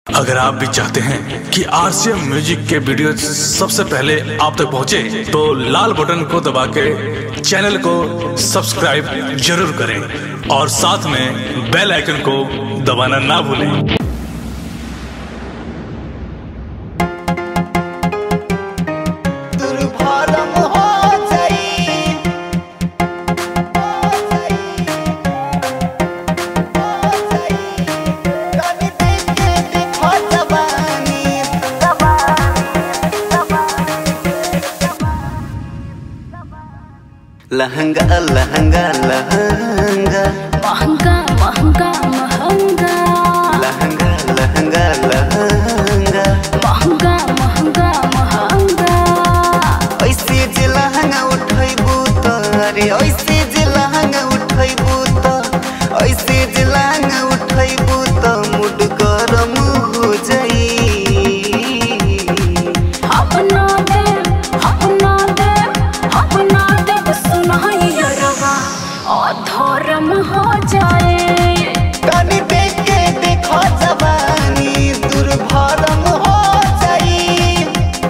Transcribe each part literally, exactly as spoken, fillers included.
अगर आप भी चाहते हैं कि आरसीएम म्यूजिक के वीडियो सबसे पहले आप तक पहुंचे, तो लाल बटन को दबा के चैनल को सब्सक्राइब जरूर करें और साथ में बेल आइकन को दबाना ना भूलें। लहंगा लहंगा लहंगा महंगा महंगा महंगा लहंगा लहंगा लहंगा महंगा महंगा महंगा ऐसे जे लहंगा उठैबू त अरे ऐसे जे लहंगा उठैबू त ऐसे जे लहंगा उठैबू त मूड गरम हो जाई। अपना दे अपना दे अपना दे सुनाइया रवा अधर्म हो जाए। तनी देख के देखो जवानी दुर्भरम हो जाई।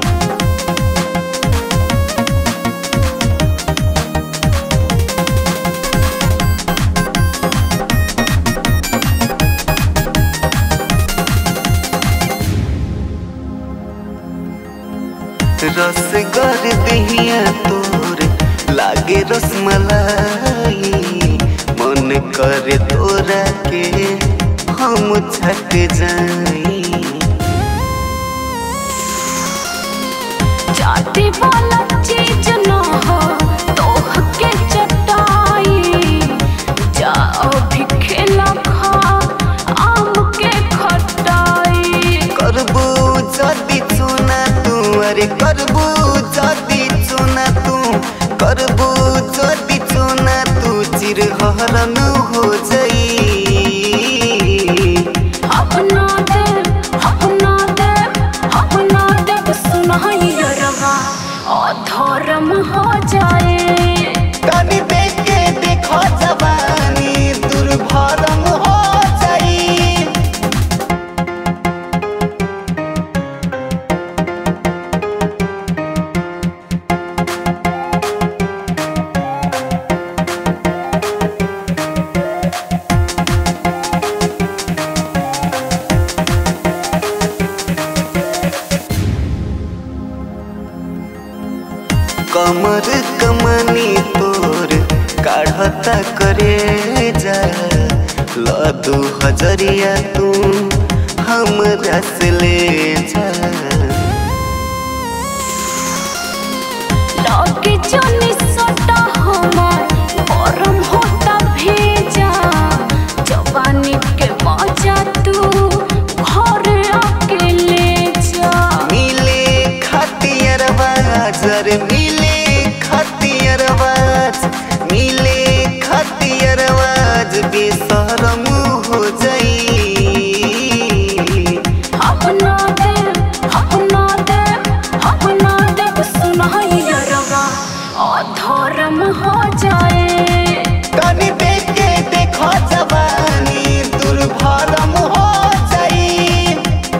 रस कर दहिया तोर लागे रसमलाई, मन करे तोरा के हम छक जाई। जाति वाला चीज न हो तोह के चटाई, जाओ भी खेला खा आम के खटाई। करबू जदी चुना तू अरे करबू जदी चुना तू करबू जदी चुना तू चिरहरन हो जाई। अपना दे अपना दे अपना दे सुनाइया रवा अधर्म हो जाए। तनी देख के देखो जवानी दुर्भरम हो जाई। कमर कमनी तोर काढ़ता करे जा, लदू हजरिया तू हमरा से ले जा। लगे जाने सटा हमार गरम होता भेजा, जवानी के मजा तू घर आके ले जा। मिले खातिर बाजार मिले खातिर बाज मिले खातिर बाज बेशरम हो जाई। अपना दे अपना दे अपना दे सुनाइया रवा अधर्म हो जाए। तनी देख के देखो जवानी दुर्भरम हो जाई।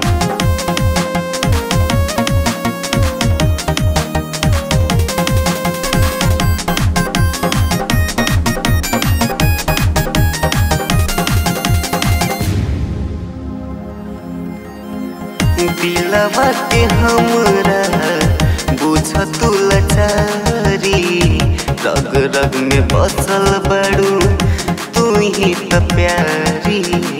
दिलवा के हमरा बुझ तू लाचारी, रग रग में बसल बड़ू तू ही त प्यारी।